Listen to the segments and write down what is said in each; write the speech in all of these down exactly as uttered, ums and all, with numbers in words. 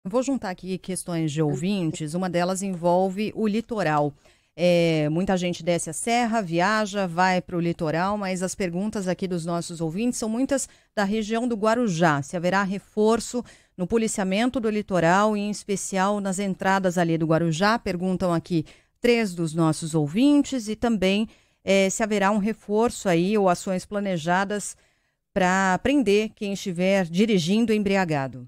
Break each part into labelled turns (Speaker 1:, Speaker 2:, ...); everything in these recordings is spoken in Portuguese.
Speaker 1: Vou juntar aqui questões de ouvintes, uma delas envolve o litoral. É, muita gente desce a serra, viaja, vai para o litoral, mas as perguntas aqui dos nossos ouvintes são muitas da região do Guarujá. Se haverá reforço no policiamento do litoral, em especial nas entradas ali do Guarujá, perguntam aqui três dos nossos ouvintes, e também é, se haverá um reforço aí ou ações planejadas para prender quem estiver dirigindo embriagado.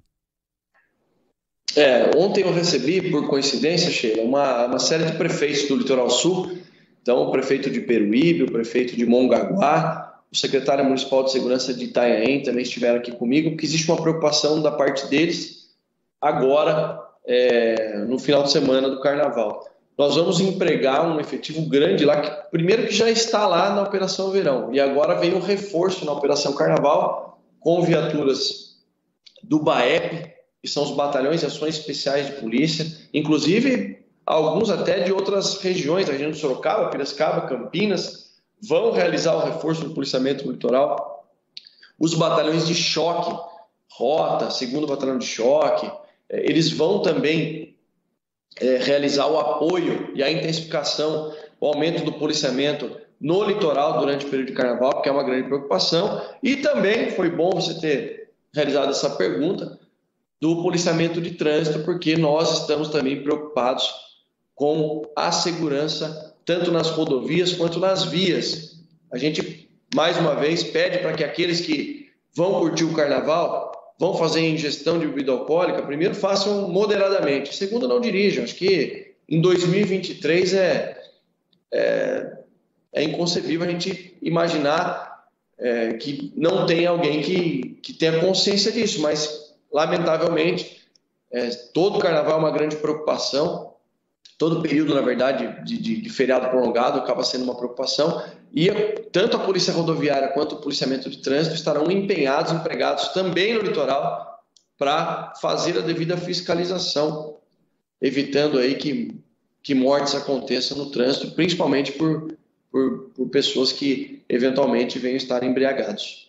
Speaker 2: É, ontem eu recebi, por coincidência, Sheila, uma, uma série de prefeitos do Litoral Sul. Então, o prefeito de Peruíbe, o prefeito de Mongaguá, o secretário municipal de segurança de Itanhaém também estiveram aqui comigo, porque existe uma preocupação da parte deles agora, é, no final de semana do Carnaval. Nós vamos empregar um efetivo grande lá, que, primeiro que já está lá na Operação Verão, e agora vem um reforço na Operação Carnaval, com viaturas do BAEP, que são os Batalhões de Ações Especiais de Polícia, inclusive alguns até de outras regiões, da região de Sorocaba, Piracicaba, Campinas, vão realizar o reforço do policiamento no litoral. Os batalhões de choque, Rota, segundo Batalhão de Choque, eles vão também é, realizar o apoio e a intensificação, o aumento do policiamento no litoral durante o período de Carnaval, porque é uma grande preocupação. E também foi bom você ter realizado essa pergunta, do policiamento de trânsito, porque nós estamos também preocupados com a segurança, tanto nas rodovias quanto nas vias. A gente, mais uma vez, pede para que aqueles que vão curtir o carnaval, vão fazer ingestão de bebida alcoólica, primeiro façam moderadamente, segundo, não dirijam. Acho que em dois mil e vinte e três é, é, é inconcebível a gente imaginar é, que não tem alguém que, que tenha consciência disso, mas lamentavelmente, é, todo carnaval é uma grande preocupação, todo período, na verdade, de, de, de feriado prolongado acaba sendo uma preocupação, e tanto a Polícia Rodoviária quanto o policiamento de trânsito estarão empenhados, empregados também no litoral, para fazer a devida fiscalização, evitando aí que, que mortes aconteçam no trânsito, principalmente por, por, por pessoas que eventualmente venham estar embriagados.